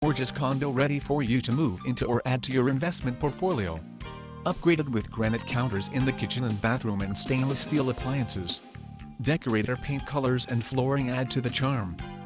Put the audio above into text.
gorgeous condo ready for you to move into or add to your investment portfolio. Upgraded with granite counters in the kitchen and bathroom and stainless steel appliances. Decorator paint colors and flooring add to the charm.